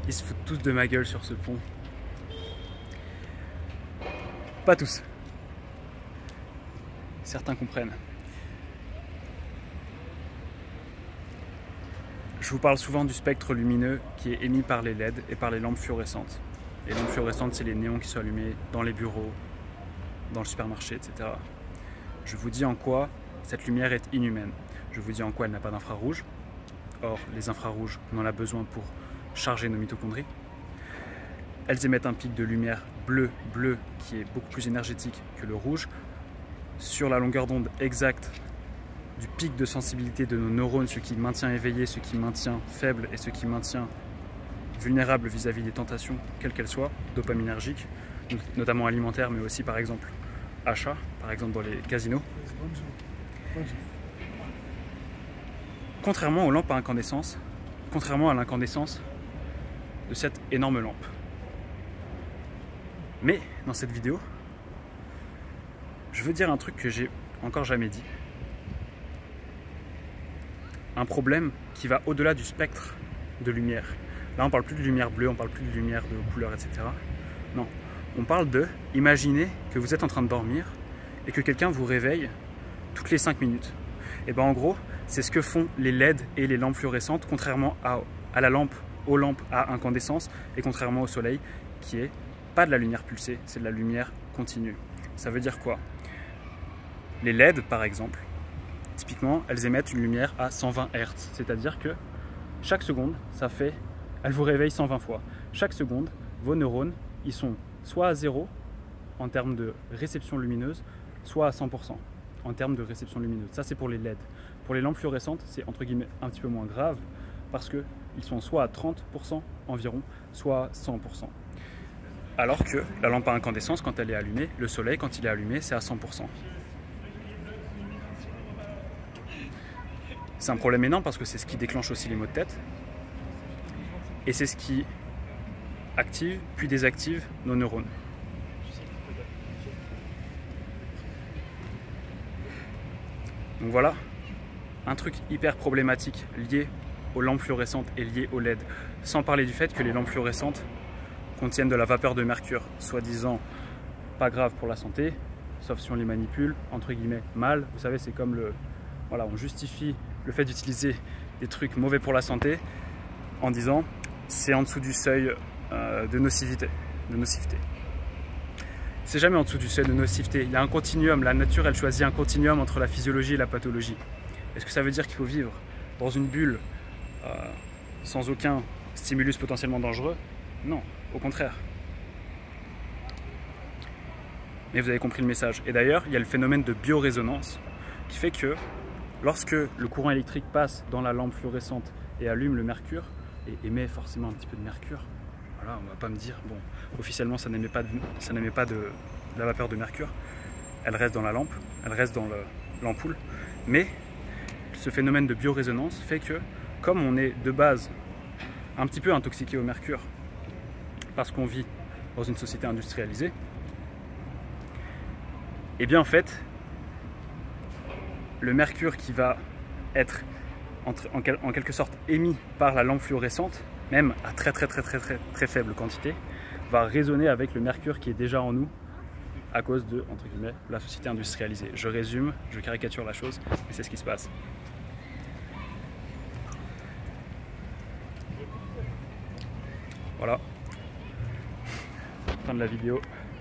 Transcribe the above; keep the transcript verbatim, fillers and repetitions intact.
Ils se foutent tous de ma gueule sur ce pont. Pas tous. Certains comprennent. Je vous parle souvent du spectre lumineux qui est émis par les L E D et par les lampes fluorescentes. Les lampes fluorescentes, c'est les néons qui sont allumés dans les bureaux, dans le supermarché, et cetera. Je vous dis en quoi cette lumière est inhumaine. Je vous dis en quoi elle n'a pas d'infrarouge. Or, les infrarouges, on en a besoin pour charger nos mitochondries. Elles émettent un pic de lumière bleu, bleu, qui est beaucoup plus énergétique que le rouge. Sur la longueur d'onde exacte du pic de sensibilité de nos neurones, ce qui maintient éveillé, ce qui maintient faible et ce qui maintient vulnérable vis-à-vis des tentations, quelles qu'elles soient, dopaminergiques, notamment alimentaires, mais aussi par exemple achats, par exemple dans les casinos. Contrairement aux lampes à incandescence, contrairement à l'incandescence de cette énorme lampe. Mais dans cette vidéo, je veux dire un truc que j'ai encore jamais dit. Un problème qui va au-delà du spectre de lumière. Là, on parle plus de lumière bleue, on parle plus de lumière de couleur, et cetera. Non, on parle de, imaginez que vous êtes en train de dormir et que quelqu'un vous réveille toutes les cinq minutes. Et bien en gros, c'est ce que font les L E D et les lampes fluorescentes, contrairement à, à la lampe, aux lampes à incandescence et contrairement au soleil, qui est pas de la lumière pulsée, c'est de la lumière continue. Ça veut dire quoi? Les L E D, par exemple, typiquement, elles émettent une lumière à cent vingt hertz, c'est-à-dire que chaque seconde, ça fait, elles vous réveillent cent vingt fois. Chaque seconde, vos neurones, ils sont soit à zéro en termes de réception lumineuse, soit à cent pour cent en termes de réception lumineuse. Ça, c'est pour les L E D. Pour les lampes fluorescentes, c'est entre guillemets un petit peu moins grave parce qu'ils sont soit à trente pour cent environ, soit à cent pour cent. Alors que la lampe à incandescence, quand elle est allumée, le soleil, quand il est allumé, c'est à cent pour cent. C'est un problème énorme parce que c'est ce qui déclenche aussi les maux de tête. Et c'est ce qui active puis désactive nos neurones. Donc voilà, un truc hyper problématique lié aux lampes fluorescentes et lié aux L E D. Sans parler du fait que les lampes fluorescentes contiennent de la vapeur de mercure, soi-disant pas grave pour la santé, sauf si on les manipule, entre guillemets, mal. Vous savez, c'est comme le... Voilà, on justifie le fait d'utiliser des trucs mauvais pour la santé en disant c'est en dessous du seuil euh, de nocivité. De nocivité. C'est jamais en dessous du seuil de nocivité. Il y a un continuum. La nature, elle choisit un continuum entre la physiologie et la pathologie. Est-ce que ça veut dire qu'il faut vivre dans une bulle euh, sans aucun stimulus potentiellement dangereux? Non, au contraire. Mais vous avez compris le message. Et d'ailleurs, il y a le phénomène de biorésonance qui fait que lorsque le courant électrique passe dans la lampe fluorescente et allume le mercure, et émet forcément un petit peu de mercure, voilà, on ne va pas me dire, bon, officiellement ça n'émet pas, de, ça n'émet pas de, de la vapeur de mercure, elle reste dans la lampe, elle reste dans l'ampoule, mais ce phénomène de biorésonance fait que, comme on est de base un petit peu intoxiqué au mercure, parce qu'on vit dans une société industrialisée, et bien en fait, le mercure qui va être en, quel, en quelque sorte émis par la lampe fluorescente, même à très très très très très très faible quantité, va résonner avec le mercure qui est déjà en nous à cause de, entre guillemets, la société industrialisée. Je résume, je caricature la chose, mais c'est ce qui se passe. Voilà. Fin de la vidéo.